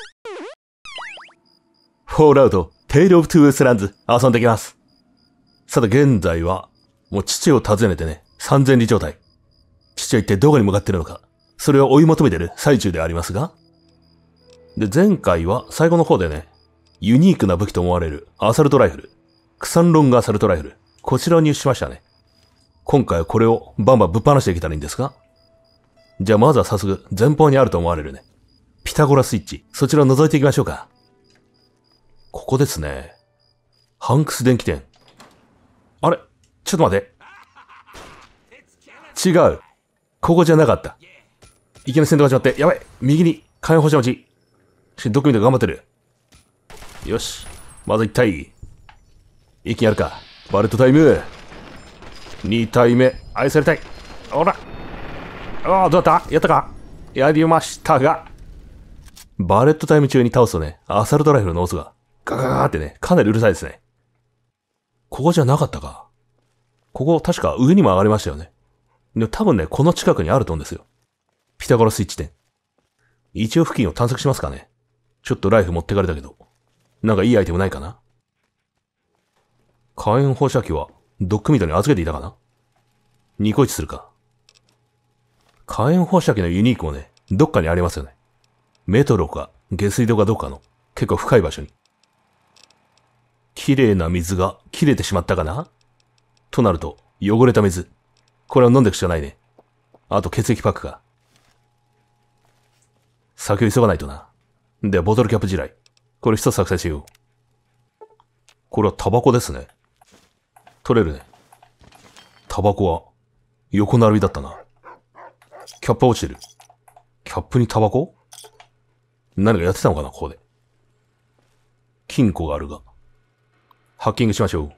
フォールアウト、テイルオブトゥーウスランズ、遊んできます。さて現在は、もう父を訪ねてね、三千里状態。父は一体どこに向かっているのか、それを追い求めている最中でありますが。で、前回は最後の方でね、ユニークな武器と思われるアサルトライフル、クサンロングアサルトライフル、こちらを入手しましたね。今回はこれをバンバンぶっ放していけたらいいんですが。じゃあまずは早速前方にあると思われるね、ピタゴラスイッチ、そちらを覗いていきましょうか。ここですね。ハンクス電気店。あれ？ちょっと待って。違う。ここじゃなかった。いきなり先頭が始まって、やばい。右に火炎放射待ち。ドックミント頑張ってる。よし。まず1体。一気にやるか。バレットタイム。2体目。愛されたい。ほら。ああ、どうだったやったかやりましたが。バレットタイム中に倒すとね、アサルトライフルの音がガガガーってね、かなりうるさいですね。ここじゃなかったか。ここ確か上にも上がりましたよね。でも多分ね、この近くにあると思うんですよ。ピタゴラスイッチ店。一応付近を探索しますかね。ちょっとライフ持ってかれたけど。なんかいいアイテムないかな。火炎放射器はドックミートに預けていたかな。ニコイチするか。火炎放射器のユニークもね、どっかにありますよね。メトロか下水道かどっかの結構深い場所に。綺麗な水が切れてしまったかなとなると、汚れた水。これを飲んでいくしかないね。あと血液パックか。先を急がないとな。ではボトルキャップ地雷。これ一つ作成しよう。これはタバコですね。取れるね。タバコは横並びだったな。キャップは落ちてる。キャップにタバコ？何かやってたのかな、ここで。金庫があるが。ハッキングしましょう。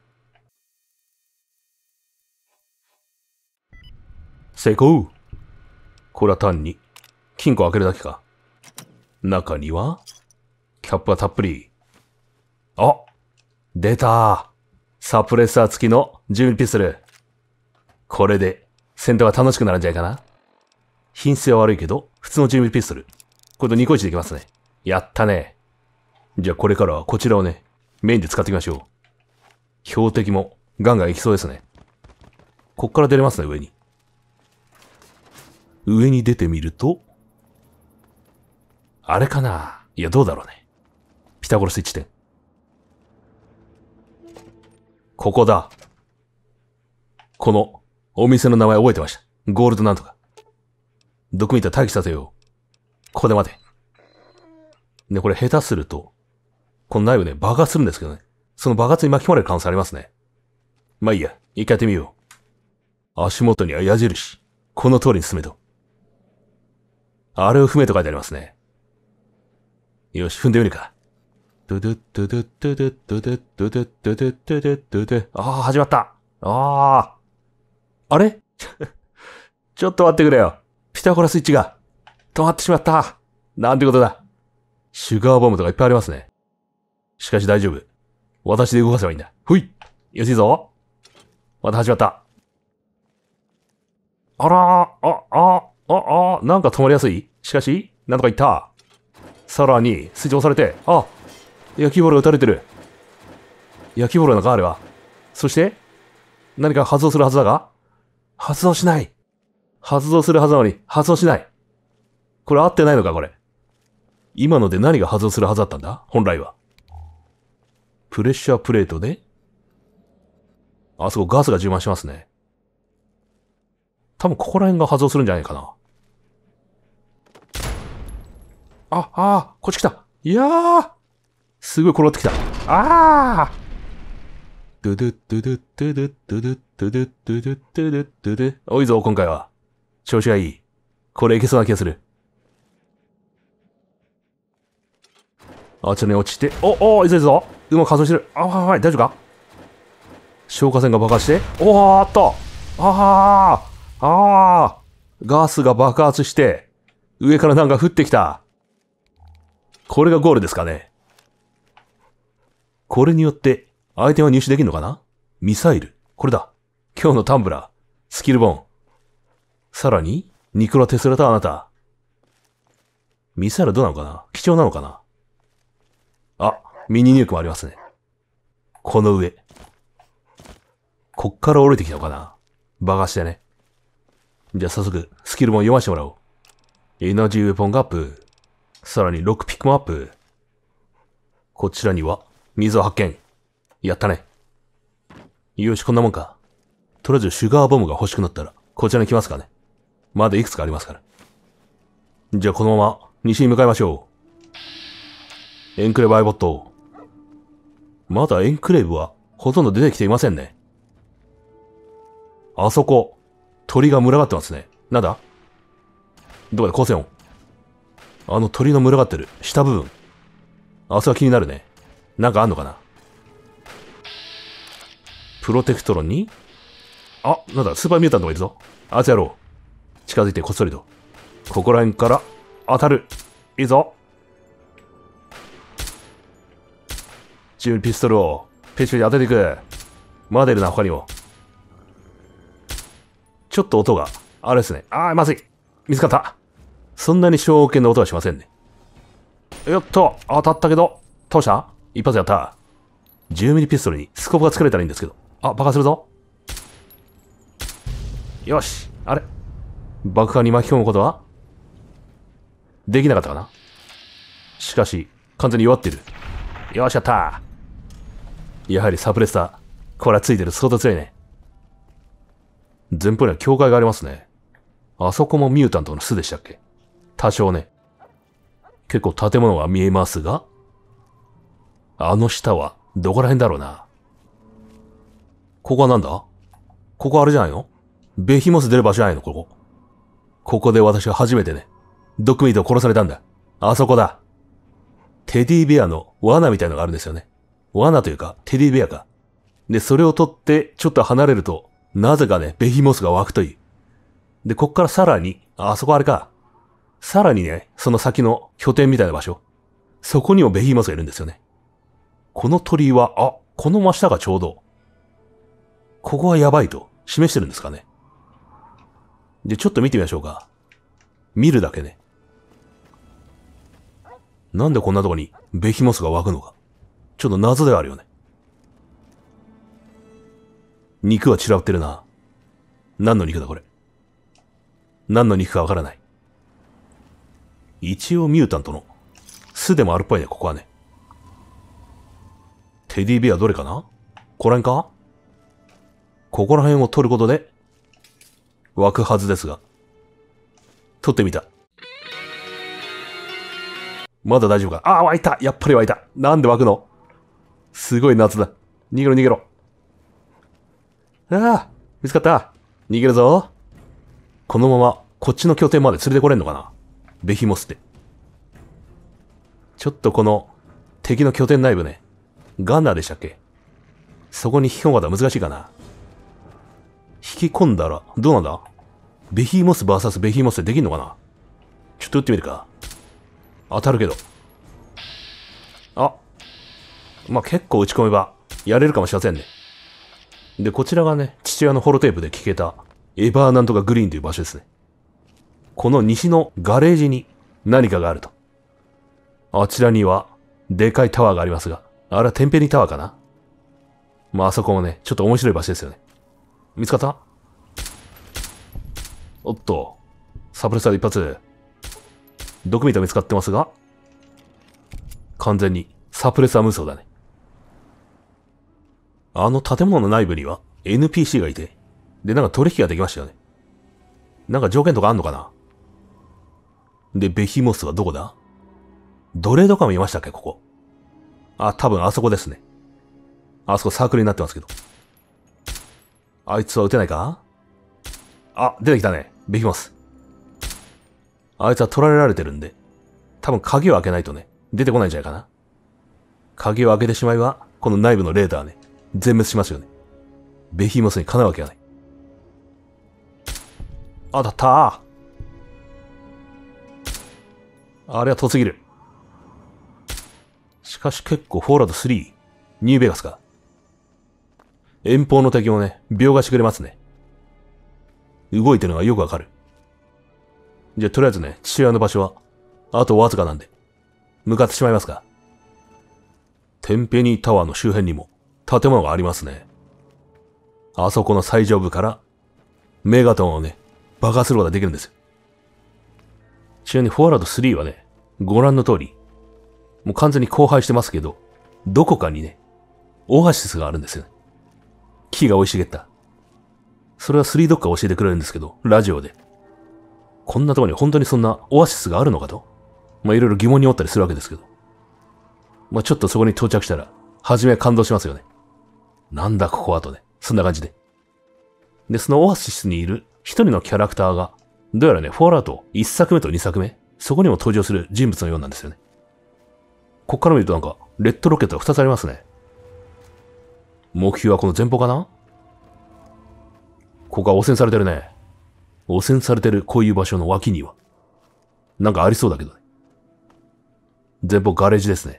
成功。これは単に金庫を開けるだけか。中にはキャップはたっぷり。あ、出た。サプレッサー付きの10ミリピストル。これで戦闘が楽しくなるんじゃないかな。品質は悪いけど普通の10ミリピストル。これとニコイチできますね。やったね。じゃあこれからはこちらをね、メインで使っていきましょう。標的もガンガン行きそうですね。こっから出れますね、上に。上に出てみると、あれかな？いや、どうだろうね。ピタゴラスイッチ店。ここだ。このお店の名前覚えてました。ゴールドなんとか。ドクミンタ待機させよう。ここで待て。で、これ下手すると、このナイフね、爆発するんですけどね。その爆発に巻き込まれる可能性ありますね。まあいいや、一回やってみよう。足元には矢印。この通りに進めと。あれを踏めと書いてありますね。よし、踏んでみるか。ドゥドゥドゥドゥドゥドゥドゥドゥドゥドゥドゥドゥドゥドゥドゥドゥ。ああ、始まった。あれちょっと待ってくれよ。ピタゴラスイッチが止まってしまった。なんてことだ。シュガーボムとかいっぱいありますね。しかし大丈夫。私で動かせばいいんだ。ほい。よしいいぞ。また始まった。あらー、なんか止まりやすい。しかし、なんとかいった。さらに、スイッチ押されて、焼きボールが撃たれてる。焼きボールなんかあれは。そして、何か発動するはずだが、発動しない。発動するはずなのに、発動しない。これ合ってないのか、これ。今ので何が発動するはずだったんだ本来は。プレッシャープレートで、あそこガスが充満しますね。多分ここら辺が発動するんじゃないかな。こっち来た。いやーすごい転がってきた。ドゥドゥドゥドゥドゥドゥドゥドゥドゥドゥドゥドゥドゥドゥドゥドゥ。おいぞ、今回は。調子がいい。これいけそうな気がする。あちらに落ちて、いいぞいいぞ。うまく発動してる。大丈夫か？消火栓が爆発して、ガスが爆発して、上からなんか降ってきた。これがゴールですかね。これによって、相手は入手できるのかな？ミサイル。これだ。今日のタンブラー。スキルボン。さらに、ニコラ・テスラとあなた。ミサイルどうなのかな？貴重なのかな？ あ、ミニニュークもありますね。この上。こっから降りてきたのかな。バカしてね。じゃあ早速、スキルも読ませてもらおう。エナジーウェポンがアップ。さらにロックピックもアップ。こちらには、水を発見。やったね。よし、こんなもんか。とりあえずシュガーボムが欲しくなったら、こちらに来ますかね。まだいくつかありますから。じゃあこのまま、西に向かいましょう。エンクレーブアイボット。まだエンクレーブは、ほとんど出てきていませんね。あそこ、鳥が群がってますね。なんだどこで光線音。あの鳥の群がってる下部分。あそこは気になるね。なんかあんのかな。プロテクトロンにあ、なんだ、スーパーミュータントがいるぞ。あいつやろう。近づいてこっそりと。ここら辺から当たる。いいぞ。自由にピストルをペチペチ当てていく。まだいるな、他にも。ちょっと音が、あれですね。あー、まずい。見つかった。そんなに小剣の音はしませんね。よっと、当たったけど、倒した一発やった。10ミリピストルにスコープが作れたらいいんですけど。あ、爆破するぞ。よし。あれ爆破に巻き込むことはできなかったかな。しかし、完全に弱っている。よし、やった。やはりサプレッサー。これはついてる。相当強いね。前方には境界がありますね。あそこもミュータントの巣でしたっけ。多少ね。結構建物が見えますが、あの下はどこら辺だろうな。ここはなんだ。ここあれじゃないの。ベヒモス出る場所じゃないのここ。ここで私は初めてね、ドッグミートを殺されたんだ。あそこだ。テディベアの罠みたいのがあるんですよね。罠というか、テディベアか。で、それを取ってちょっと離れると、なぜかね、ベヒモスが湧くという。で、こっからさらに、あそこあれか。さらにね、その先の拠点みたいな場所。そこにもベヒモスがいるんですよね。この鳥居は、あ、この真下がちょうど。ここはやばいと示してるんですかね。で、ちょっと見てみましょうか。見るだけね。なんでこんなとこにベヒモスが湧くのか。ちょっと謎ではあるよね。肉は散らばってるな。何の肉だこれ。何の肉かわからない。一応ミュータントの巣でもあるっぽいね、ここはね。テディベアどれかな。こらんか。ここら辺を取ることで湧くはずですが。取ってみた。まだ大丈夫か。ああ、湧いた。やっぱり湧いた。なんで湧くの。すごい夏だ。逃げろ逃げろ。ああ、見つかった。逃げるぞ。このままこっちの拠点まで連れてこれんのかな。ベヒモスって。ちょっとこの敵の拠点内部ね。ガンナーでしたっけ。そこに引き込むことは難しいかな。引き込んだらどうなんだ。ベヒモス VS ベヒモスでできんのかな。ちょっと撃ってみるか。当たるけど。あ、まあ、結構打ち込めばやれるかもしれませんね。で、こちらがね、父親のホロテープで聞けたエバーなんとかグリーンという場所ですね。この西のガレージに何かがあると。あちらにはでかいタワーがありますが、あれはテンペニタワーかな。まあ、あそこもね、ちょっと面白い場所ですよね。見つかった。おっと、サプレッサーで一発。毒ミート見つかってますが、完全にサプレッサー無双だね。あの建物の内部には NPC がいて、で、なんか取引ができましたよね。なんか条件とかあんのかな。で、ベヒモスはどこだ。奴隷とかもいましたっけここ。あ、多分あそこですね。あそこサークルになってますけど。あいつは撃てないか。あ、出てきたね。ベヒモス。あいつは取られられてるんで、多分鍵を開けないとね、出てこないんじゃないかな。鍵を開けてしまえば、この内部のレーダーね、全滅しますよね。ベヒモスにかなうわけがない。当たったー。あれは遠すぎる。しかし結構フォーラード3、ニューベガスか。遠方の敵をね、描画してくれますね。動いてるのがよくわかる。じゃあとりあえずね、父親の場所は、あとわずかなんで、向かってしまいますか。 テンペニータワーの周辺にも建物がありますね。あそこの最上部からメガトンをね、爆破することができるんですよ。ちなみにフォーラウト3はね、ご覧の通り、もう完全に荒廃してますけど、どこかにね、オアシスがあるんですよね。木が生い茂った。それは3ドッカー教えてくれるんですけど、ラジオで。こんなところに本当にそんなオアシスがあるのかと、まあいろいろ疑問に思ったりするわけですけど。まあちょっとそこに到着したら、初めは感動しますよね。なんだここはとね、そんな感じで。で、そのオアシスにいる一人のキャラクターが、どうやらね、フォールアウト1作目と2作目、そこにも登場する人物のようなんですよね。こっから見るとなんか、レッドロケットが2つありますね。目標はこの前方かな？ここは汚染されてるね。汚染されてるこういう場所の脇には、なんかありそうだけどね。前方ガレージですね。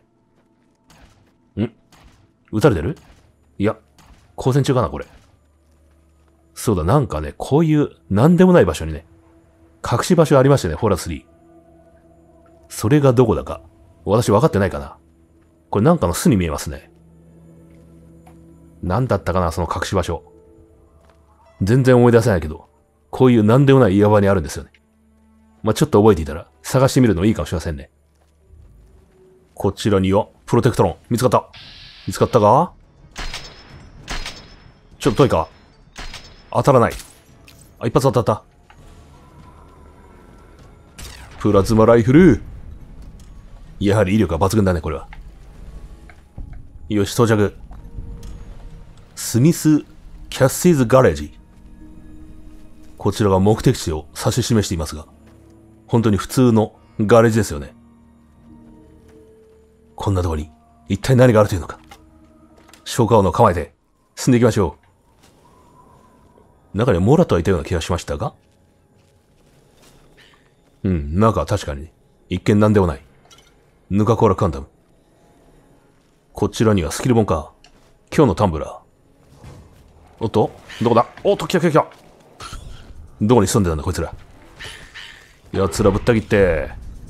撃たれてる？いや、交戦中かな、これ。そうだ、なんかね、こういう何でもない場所にね、隠し場所ありましたね、フォーラ3。それがどこだか、私分かってないかな。これなんかの巣に見えますね。何だったかな、その隠し場所。全然思い出せないけど、こういう何でもない岩場にあるんですよね。まあ、ちょっと覚えていたら探してみるのもいいかもしれませんね。こちらには、プロテクトロン、見つかった。見つかったか？ちょっと遠いか？当たらない。あ、一発当たった。プラズマライフル。やはり威力が抜群だね、これは。よし、到着。スミス・キャッシーズ・ガレージ。こちらが目的地を指し示していますが、本当に普通のガレージですよね。こんなところに一体何があるというのか。消火音の構えて進んでいきましょう。中にはモラとはいたような気がしましたが、中は確かに一見何でもない。ヌカコーラカンダム。こちらにはスキル本か。今日のタンブラー。おっと、どこだ？おっと、来た来た来た。どこに潜んでたんだこいつら。奴らぶった切って。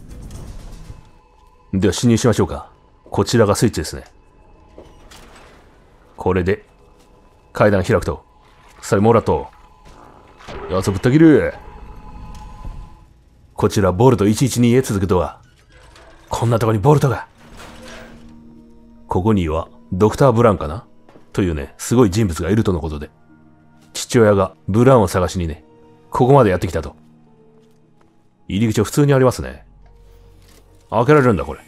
では侵入しましょうか。こちらがスイッチですね。これで階段開くと、さあモラと奴ぶった切る。こちらボルト112へ続くドア。こんなとこにボルトが。ここにはドクター・ブラウンかなというね、すごい人物がいるとのことで、父親がブラウンを探しにね、ここまでやってきたと。入り口は普通にありますね。開けられるんだこれ。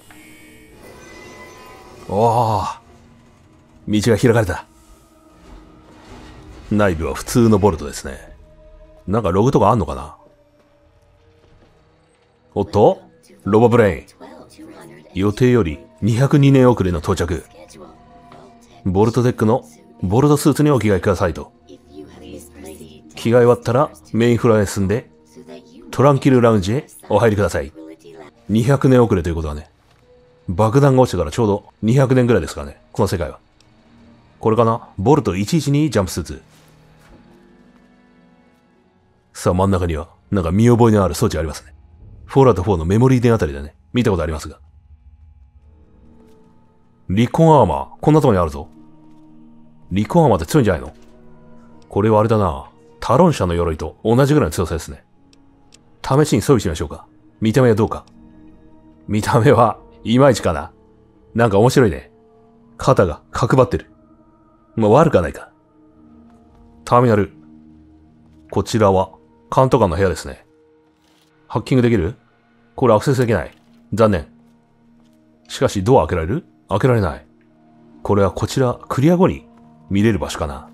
おー、道が開かれた。内部は普通のボルトですね。なんかログとかあんのかな。おっと、ロボブレイン。予定より202年遅れの到着。ボルトテックのボルトスーツにお着替えくださいと。着替え終わったらメインフロアへ進んで、トランキルラウンジへお入りください。200年遅れということはね、爆弾が落ちてからちょうど200年ぐらいですからね、この世界は。これかな？ボルト112ジャンプスーツ。さあ真ん中には、なんか見覚えのある装置がありますね。フォーラウト4のメモリー電あたりでね、見たことありますが。リコンアーマー、こんなとこにあるぞ。リコンアーマーって強いんじゃないの？これはあれだな。タロン社の鎧と同じぐらいの強さですね。試しに装備してみましょうか。見た目はどうか。見た目はいまいちかな。なんか面白いね。肩が角張ってる。まあ悪くはないか。ターミナル。こちらは監督官の部屋ですね。ハッキングできる？これアクセスできない。残念。しかしドア開けられる？開けられない。これはこちらクリア後に見れる場所かな。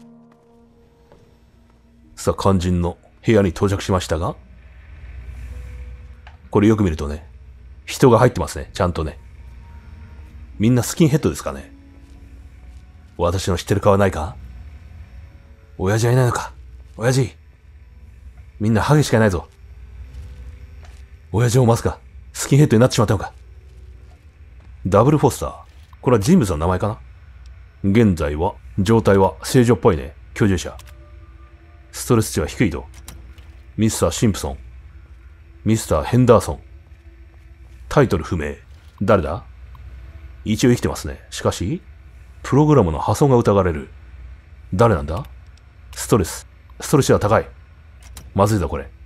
さあ肝心の部屋に到着しましたが、これよく見るとね、人が入ってますね、ちゃんとね。みんなスキンヘッドですかね。私の知ってる顔はないか？親父はいないのか？親父。みんなハゲしかいないぞ。親父をまさかスキンヘッドになってしまったのか。ダブルフォスター。これは人物の名前かな。現在は、状態は正常っぽいね。居住者。ストレス値は低いと。ミスター・シンプソン。ミスター・ヘンダーソン。タイトル不明。誰だ？ 一応生きてますね。しかし、プログラムの破損が疑われる。誰なんだ？ストレスは高い。まずいぞ、これ。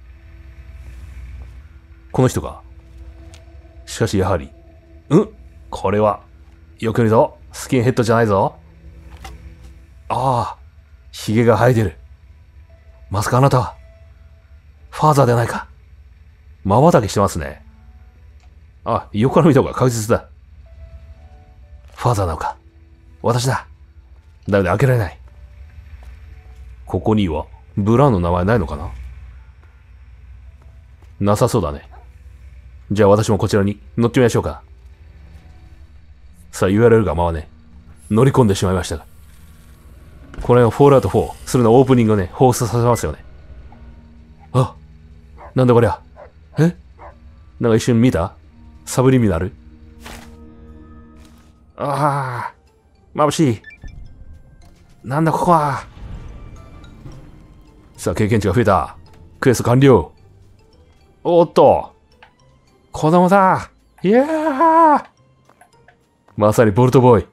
この人か。しかし、やはり。これは。よく見るぞ。スキンヘッドじゃないぞ。ああ、髭が生えてる。まさかあなたは、ファーザーではないか。瞬きしてますね。あ、横から見た方が確実だ。ファーザーなのか。私だ。だめで開けられない。ここには、ブラウンの名前ないのかな？なさそうだね。じゃあ私もこちらに乗ってみましょうか。さあ URL がままね、乗り込んでしまいましたが。これはフォールアウト4するのオープニングをね、放出させますよね。あ、なんだこりゃ。なんか一瞬見た？サブリミナル？ああ、眩しい。なんだここは。さあ経験値が増えた。クエスト完了。おっと。子供だ。いやー。まさにボルトボーイ。